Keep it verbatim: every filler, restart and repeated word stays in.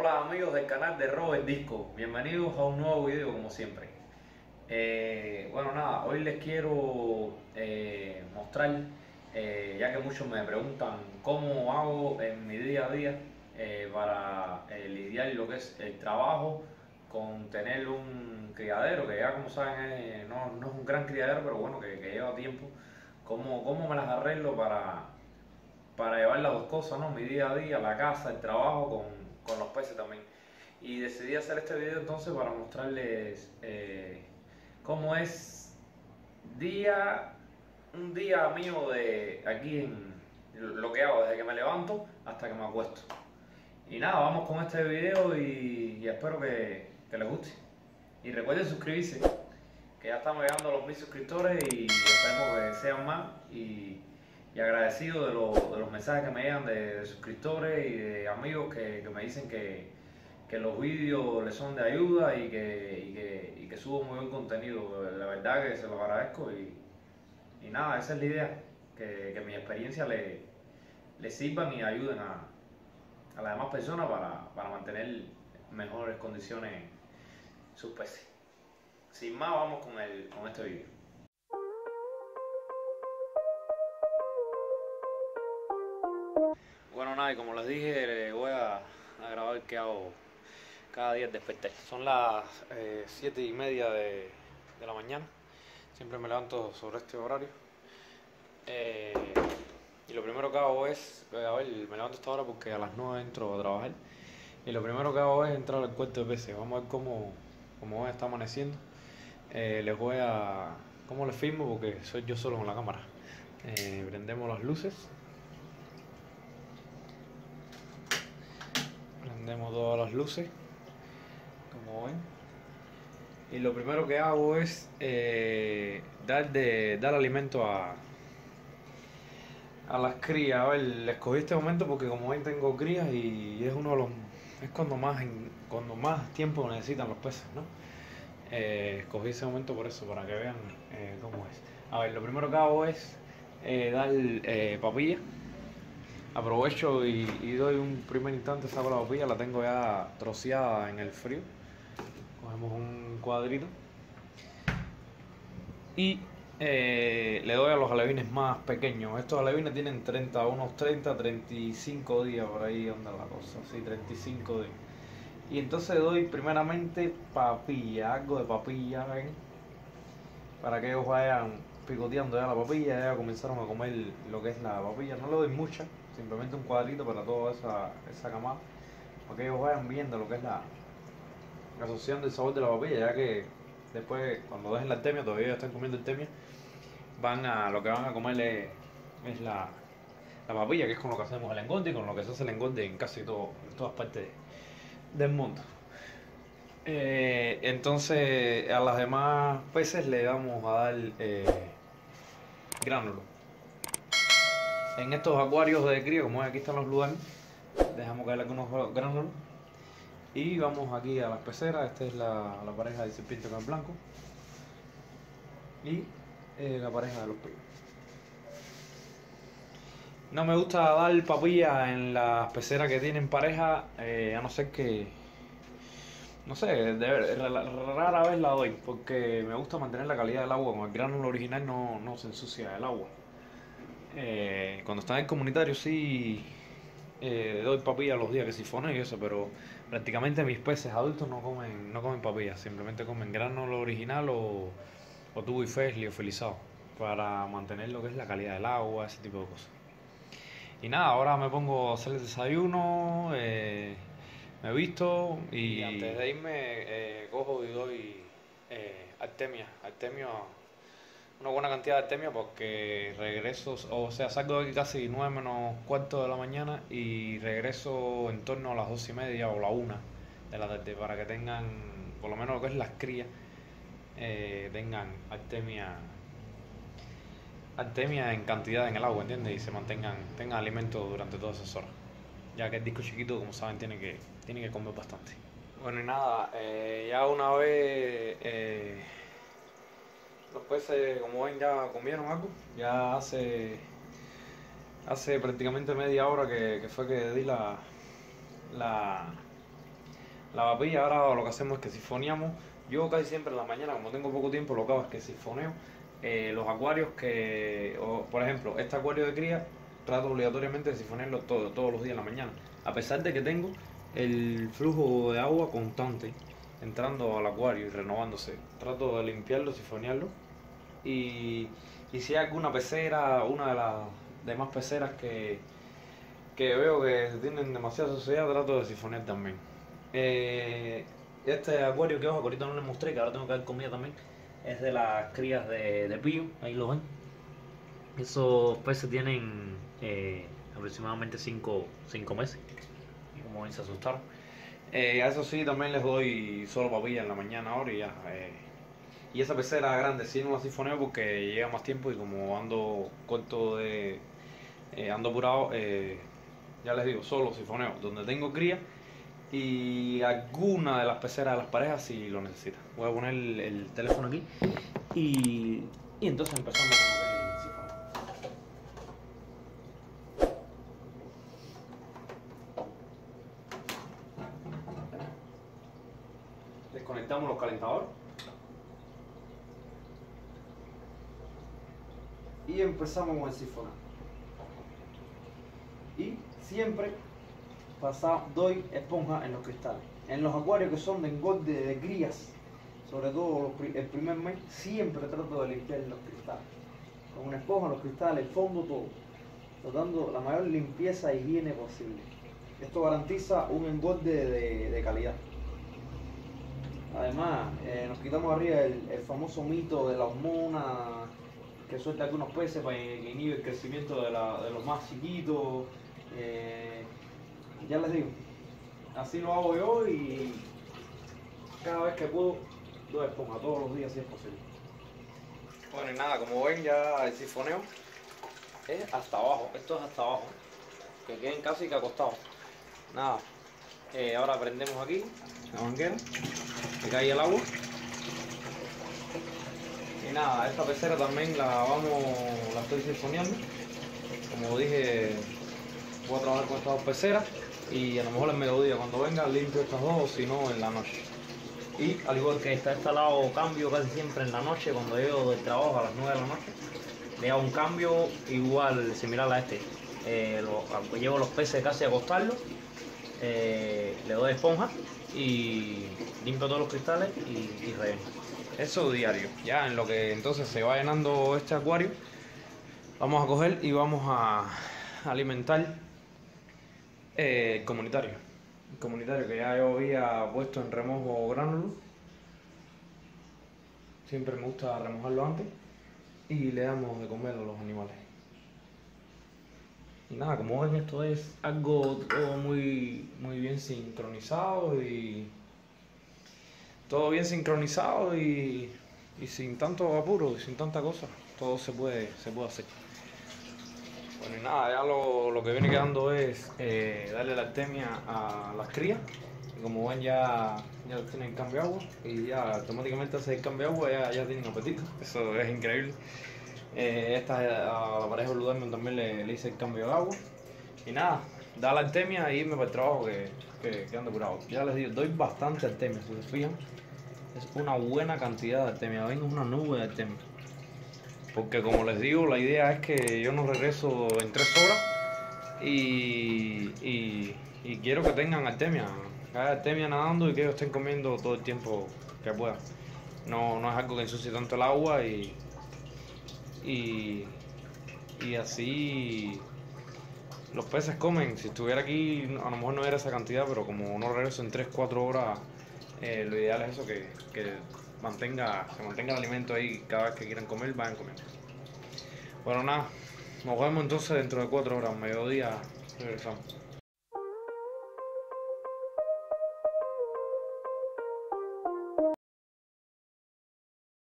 Hola amigos del canal de Robert Disco, bienvenidos a un nuevo video como siempre. Eh, bueno nada, hoy les quiero eh, mostrar, eh, ya que muchos me preguntan cómo hago en mi día a día eh, para eh, lidiar lo que es el trabajo con tener un criadero, que ya como saben eh, no, no es un gran criadero, pero bueno, que, que lleva tiempo. Cómo, cómo me las arreglo para, para llevar las dos cosas, ¿no? Mi día a día, la casa, el trabajo con, con los peces también. Y decidí hacer este video entonces para mostrarles eh, cómo es día, un día mío de aquí en lo que hago desde que me levanto hasta que me acuesto. Y nada, vamos con este video y, y espero que, que les guste. Y recuerden suscribirse, que ya estamos llegando a los mil suscriptores y esperemos que sean más. Y, y agradecido de, lo, de los mensajes que me llegan de, de suscriptores y de amigos que, que me dicen que, que los vídeos les son de ayuda y que, y que, y que subo muy buen contenido. La verdad que se los agradezco y, y nada, esa es la idea, que, que mi experiencia le, le sirvan y ayuden a, a las demás personas para, para mantener mejores condiciones sus peces. Sin más, vamos con, el, con este vídeo. Bueno, nada, y como les dije, les voy a, a grabar qué hago cada día al despertar. Son las eh, siete y media de, de la mañana. Siempre me levanto sobre este horario. Eh, y lo primero que hago es, a ver, me levanto a esta hora porque a las nueve entro a trabajar. Y lo primero que hago es entrar al cuarto de peces. Vamos a ver cómo, cómo está amaneciendo. Eh, les voy a... ¿Cómo les filmo? Porque soy yo solo con la cámara. Eh, prendemos las luces. Prendemos todas las luces, como ven. Y lo primero que hago es eh, dar, de, dar alimento a, a las crías. A ver, les escogí este momento porque como ven tengo crías y es uno de los... es cuando más, cuando más tiempo necesitan los peces, ¿no? Eh, escogí ese momento por eso, para que vean eh, cómo es. A ver, lo primero que hago es eh, dar eh, papilla. Aprovecho y, y doy un primer instante, saco la papilla, la tengo ya troceada en el frío. Cogemos un cuadrito y eh, le doy a los alevines más pequeños. Estos alevines tienen treinta, unos treinta, treinta y cinco días, por ahí anda la cosa, sí, treinta y cinco días. Y entonces doy primeramente papilla, algo de papilla, ¿ven? Para que ellos vayan picoteando ya la papilla, ya comenzaron a comer lo que es la papilla. No le doy mucha, simplemente un cuadrito para toda esa, esa camada, para que ellos vayan viendo lo que es la, la asociación del sabor de la papilla, ya que después cuando dejen la artemia, todavía están comiendo artemia, van a, lo que van a comer es, es la, la papilla, que es con lo que hacemos el engorde y con lo que se hace el engorde en casi todo, en todas partes de, del mundo. Eh, entonces a las demás peces le vamos a dar eh, gránulo. En estos acuarios de cría, como ven, aquí están los lugares, dejamos caer algunos gránulos. Y vamos aquí a las peceras. Esta es la, la pareja de serpiente con el blanco y eh, la pareja de los peyos. No me gusta dar papilla en las peceras que tienen pareja, eh, a no ser que, no sé, de, rara vez la doy, porque me gusta mantener la calidad del agua. Con el gránulo original no, no se ensucia el agua. Eh, cuando están en comunitario sí eh, doy papilla los días que sifono y eso, pero prácticamente mis peces adultos no comen, no comen papilla, simplemente comen gránulo original o, o tubo y fez liofilizado, para mantener lo que es la calidad del agua, ese tipo de cosas. Y nada, ahora me pongo a hacer el desayuno, eh, me visto y, y antes de irme eh, cojo y doy eh, artemia, artemia, una buena cantidad de artemia, porque regreso, o sea, salgo de aquí casi nueve menos cuarto de la mañana y regreso en torno a las dos y media o la una de la tarde, para que tengan, por lo menos lo que es las crías, eh, tengan artemia, artemia en cantidad en el agua, ¿entiendes? Y se mantengan, tengan alimento durante todas esas horas, ya que el disco chiquito, como saben, tiene que, tiene que comer bastante. Bueno, y nada, eh, ya una vez eh, los peces, como ven, ya comieron algo. Ya hace hace prácticamente media hora que, que fue que di la, la la papilla. Ahora lo que hacemos es que sifoneamos. Yo casi siempre en la mañana, como tengo poco tiempo, lo que hago es que sifoneo eh, los acuarios que, o, por ejemplo, este acuario de cría, trato obligatoriamente de sifonearlo todo, todos los días en la mañana. A pesar de que tengo el flujo de agua constante entrando al acuario y renovándose. Trato de limpiarlo, sifonearlo. Y, y si hay alguna pecera, una de las demás peceras que, que veo que tienen demasiada suciedad, trato de sifonear también. Eh, este acuario que ojo, que ahorita no les mostré, que ahora tengo que dar comida también, es de las crías de, de pillo, ahí lo ven. Esos peces tienen eh, aproximadamente cinco meses. Y como ven, se asustaron. Eh, a eso sí, también les doy solo papilla en la mañana ahora y ya. Eh, y esa pecera grande sí no la sifoneo porque llega más tiempo y como ando corto de... Eh, ando apurado, eh, ya les digo, solo sifoneo donde tengo cría y alguna de las peceras de las parejas si lo necesita. Voy a poner el, el teléfono aquí y, y entonces empezamos con el sifoneo. Desconectamos los calentadores y empezamos con el sifoneo. Y siempre pasa, doy esponja en los cristales. En los acuarios que son de engorde de crías, sobre todo los, el primer mes, siempre trato de limpiar los cristales. Con una esponja, los cristales, el fondo, todo. Tratando la mayor limpieza e higiene posible. Esto garantiza un engorde de, de calidad. Además, eh, nos quitamos arriba el, el famoso mito de la hormona que suelta algunos peces para que inhibe el crecimiento de, la, de los más chiquitos. Eh, ya les digo, así lo hago yo y cada vez que puedo doy esponja, todos los días si es posible. Bueno, y nada, como ven ya el sifoneo es hasta abajo, esto es hasta abajo, que queden casi que acostados. Nada, eh, ahora prendemos aquí la manguera, que cae el agua. Y nada, esta pecera también la vamos, la estoy sifoneando. Como dije, voy a trabajar con estas dos peceras y a lo mejor en mediodía cuando venga limpio estas dos, o si no en la noche. Y al igual que esta, este lado cambio casi siempre en la noche, cuando llego del trabajo a las nueve de la noche, le hago un cambio igual similar a este. Eh, lo, llevo los peces casi a acostarlos, eh, le doy esponja y limpio todos los cristales y, y relleno. Eso diario. Ya en lo que entonces se va llenando este acuario, vamos a coger y vamos a alimentar eh, el comunitario. El comunitario que ya yo había puesto en remojo gránulo. Siempre me gusta remojarlo antes. Y le damos de comer a los animales. Y nada, como ven, esto es algo todo muy, muy bien sincronizado y todo bien sincronizado y, y sin tanto apuro y sin tanta cosa. Todo se puede, se puede hacer. Bueno, y nada, ya lo, lo que viene quedando es eh, darle la artemia a las crías. Y como ven, ya, ya tienen cambio de agua y ya automáticamente hace el cambio de agua, ya, ya tienen apetito. Eso es increíble. Eh, esta a la pareja Blue Diamond también le, le hice el cambio de agua. Y nada, da la artemia y irme para el trabajo que, que, que ando curado. Ya les digo, doy bastante artemia, si se fijan. Es una buena cantidad de artemia, ven, es una nube de artemia. Porque como les digo, la idea es que yo no regreso en tres horas y, y, y quiero que tengan artemia, que haya artemia nadando y que ellos estén comiendo todo el tiempo que puedan. No, no es algo que ensucie tanto el agua y, y, y así los peces comen. Si estuviera aquí a lo mejor no era esa cantidad, pero como no regreso en tres cuatro horas, eh, lo ideal es eso, que, que mantenga, se mantenga el alimento ahí, cada vez que quieran comer, vayan comiendo. Bueno, nada, nos vemos entonces dentro de cuatro horas, mediodía, regresamos.